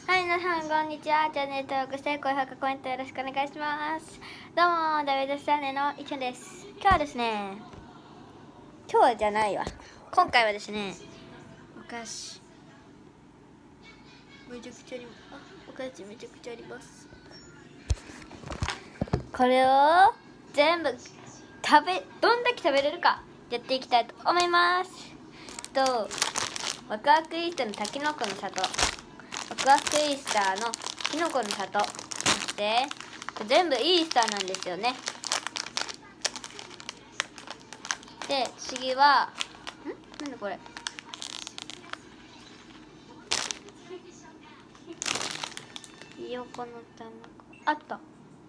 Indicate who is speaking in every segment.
Speaker 1: はい、皆さんこんにちは。チャンネル登録して高評価コメントよろしくお願いします。どうもダメですチャンネルのいちゃんです。今日はですね、今回はですね、お菓子めちゃくちゃあります。これを全部どんだけ食べれるかやっていきたいと思います。ワクワクイースターのタケノコの里、ワクワクイースターのキノコの里、そして全部イースターなんですよね。で次はなんだこれ、ひよこの卵あった。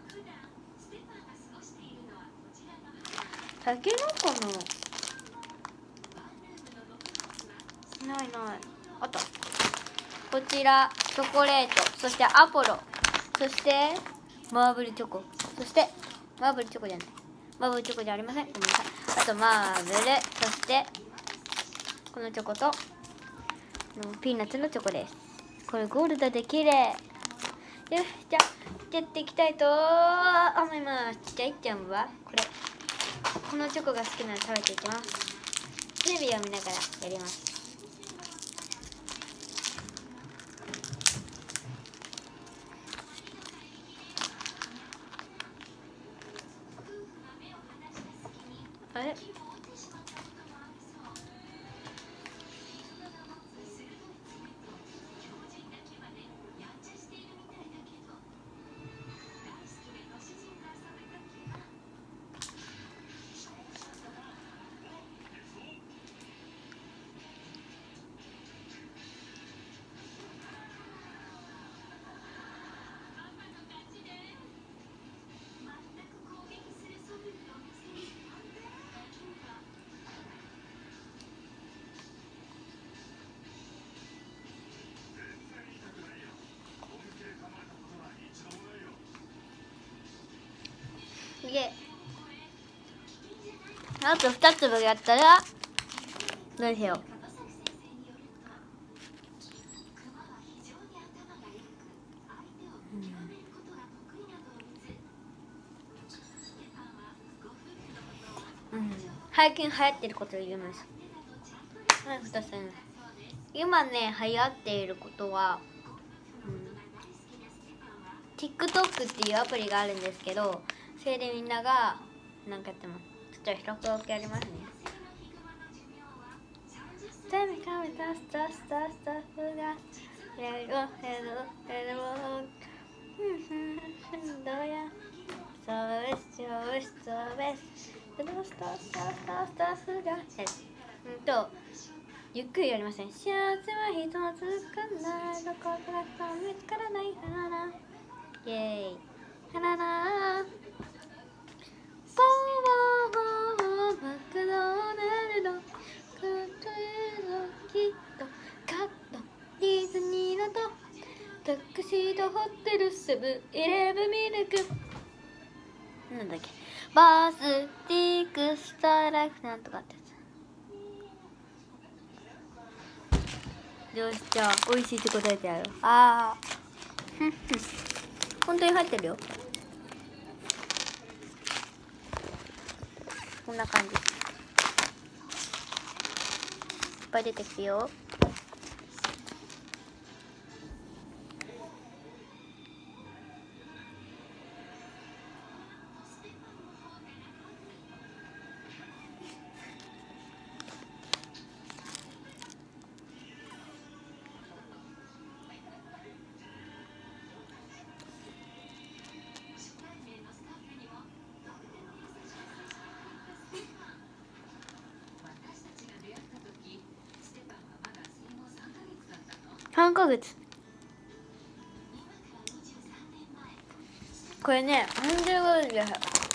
Speaker 1: タケノコのないあった。こちらチョコレート、そしてアポロ、そしてマーブルチョコ、そしてマーブルチョコじゃありません、ごめんなさい。あとマーブル、そしてこのチョコとピーナッツのチョコです。これゴールドで綺麗。よし、じゃあやっていきたいと思います。じゃあいっちゃんはこのチョコが好きなの食べていきます。テレビを見ながらやります。あれ、あと2粒やったらどうしよう。最近流行ってることを言います。今ね流行っていることは、TikTok っていうアプリがあるんですけど、それでみんながなんかやってます。ちょっと一つだけやりますね。ゆっくりやりません。幸せは一つかないどこからか見つからない花、イエーイ花だポーマクドナルドクトゥードキットカットディズニーランドタクシードホテルセブンイレブンミルクなんだっけ、バースティックスターライフなんとかってやつ。よし、じゃあ美味しいって答えてやる。本当に入ってるよ。こんな感じ。いっぱい出てきてよ。3ヶ月。これね、35です。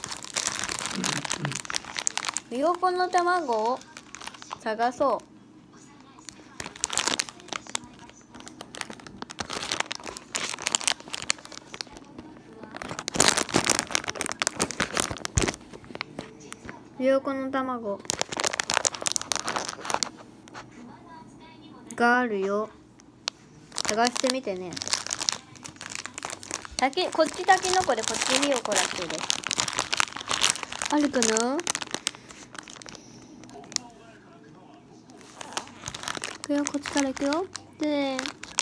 Speaker 1: ひよこの卵を探そう。ひよこの卵があるよ。探してみてね。 こっちたけのこでこっちひよこらしいです。あるかな。いくよ、こっちからいくよ。せ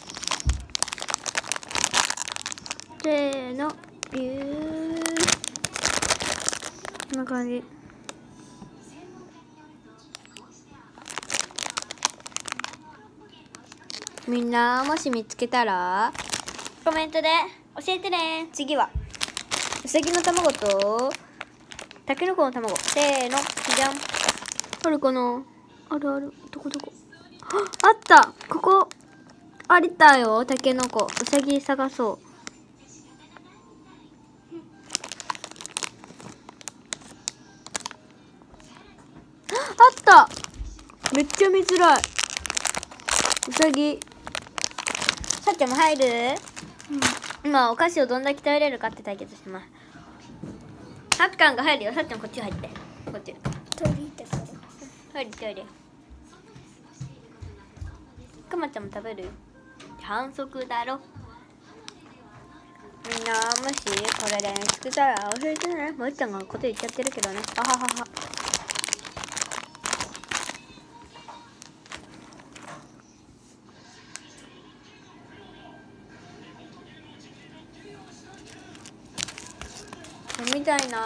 Speaker 1: ーの、ビュー。こんな感じ。みんなもし見つけたらコメントで教えてね。次はうさぎの卵とたけのこの卵。せーの、じゃん。あるかな。あるある。どこあった。ここありたよ。たけのこ。うさぎ探そう。あった。めっちゃ見づらい。うさぎ。さっちゃんも入る？今お菓子をどんだけ食べれるかって対決してます。ハッカンが入るよ。さっちゃんこっち入って。こっち。
Speaker 2: トイレ行ってから。
Speaker 1: トイレ。くまちゃんも食べるよ。反則だろ。みんなもしこれで見つけたら教えてね。まっちゃんがこと言っちゃってるけどね。あははは。みたいな。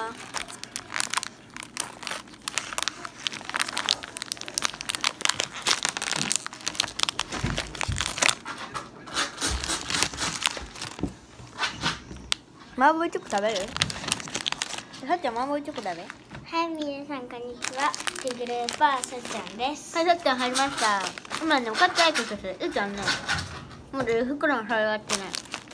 Speaker 1: 麻婆チョコ食べる？さっちゃん麻婆チョコ食べ？
Speaker 2: はい、皆さんこんにちは。ティグルーパーさっちゃんです。
Speaker 1: はい、さっちゃん入りました。今ね、おかったいことする。うーちゃんね、もう袋の皿があってね。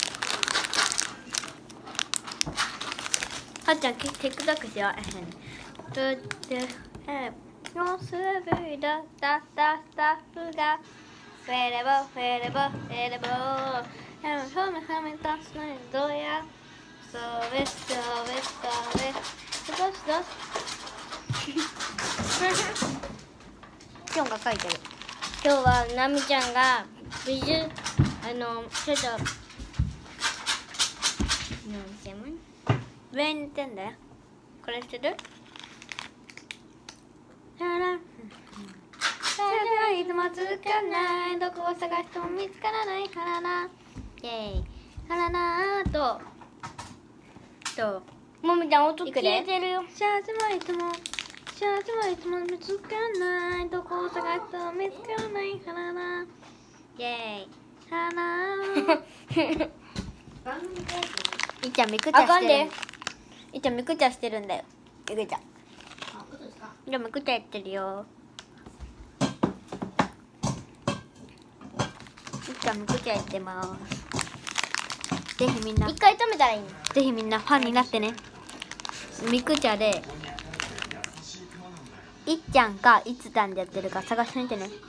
Speaker 1: さっちゃん、TikTok しよう。とってのすべだだだだふがフェレボフェレボフェレボヘムフムフムタスのどやそうべそうべそうべどすどすキョンが書いてる。
Speaker 2: 今日はなみちゃんがちょっと
Speaker 1: 上に似てんだよ。これしてる？いつもつかない、どこを探しても見つからないからな。イェイ。からなーと
Speaker 2: もみちゃん音消えてるよ。
Speaker 1: シャージもいつも見つからない、どこを探しても見つからないからな。イェイ。からなー。いっちゃんみくちゃしてる。いっちゃんみくちゃしてるんだよ。いくちゃん。でもみくちゃやってるよ。いっちゃんみくちゃやってます。ぜひみんな。
Speaker 2: 一回止めたらいいの。
Speaker 1: ぜひみんなファンになってね。みくちゃでいっちゃんかいつたんでやってるか探してみてね。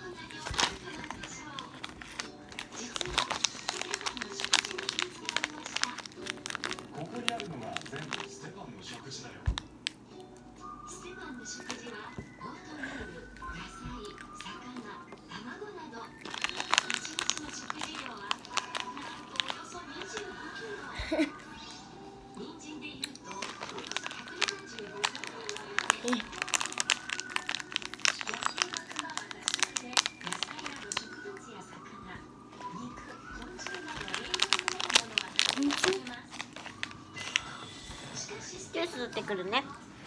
Speaker 1: ジュース取ってくるね。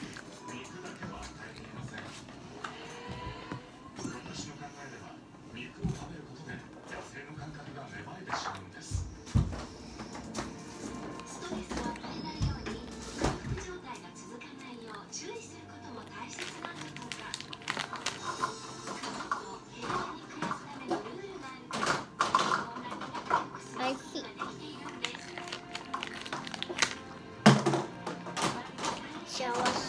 Speaker 2: おいしい。幸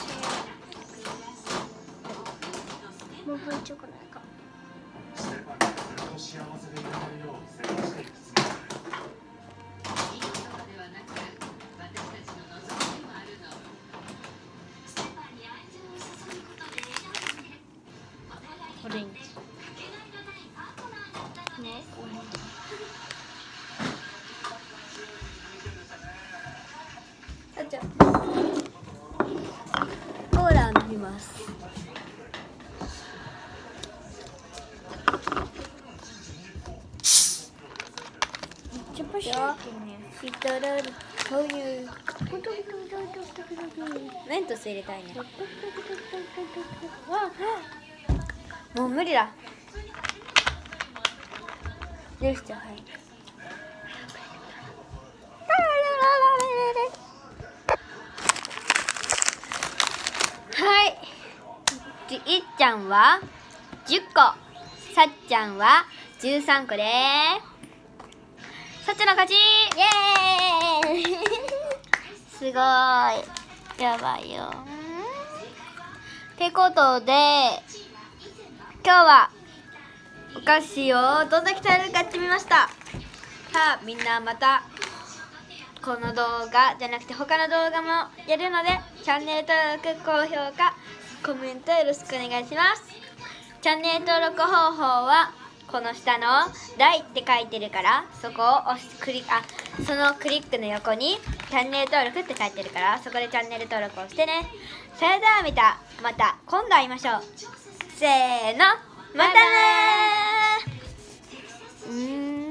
Speaker 1: ます。
Speaker 2: ちょっとシトロール豆乳
Speaker 1: メントス入れたいね。もう無理だ。よし、じゃあはい。はい。いっちゃんは10個、さっちゃんは13個でさっちゃんの勝ち。イエーイすごい、やばいよ。ってことで今日はお菓子をどんだけ食べれるかやってみました。さあみんなまたこの動画じゃなくて他の動画もやるので、チャンネル登録、高評価、コメントよろしくお願いします。チャンネル登録方法はこの下の大って書いてるから、そこを押してそのクリックの横にチャンネル登録って書いてるから、そこでチャンネル登録をしてね。それではまた今度会いましょう。せーの、またねー。